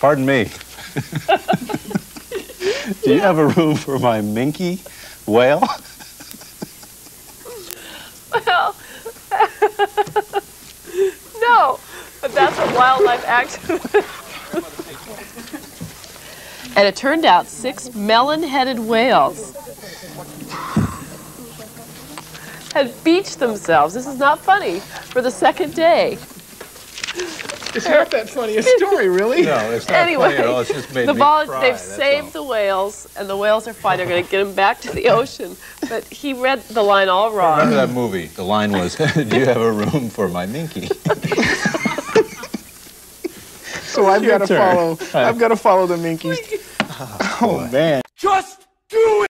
Pardon me. Do you have a room for my minky whale? Well, no, but that's what wildlife activists. And it turned out 6 melon-headed whales had beached themselves. This is not funny. For the second day. It's not that funny a story, really. No, it's not Anyway, funny at all. It's just made me cry. They've saved the whales, and the whales are fine. They're going to get them back to the ocean. But he read the line all wrong. Remember that movie? The line was, "Do you have a room for my minky?" So I've got to follow. I've got to follow the Minkies. Oh man.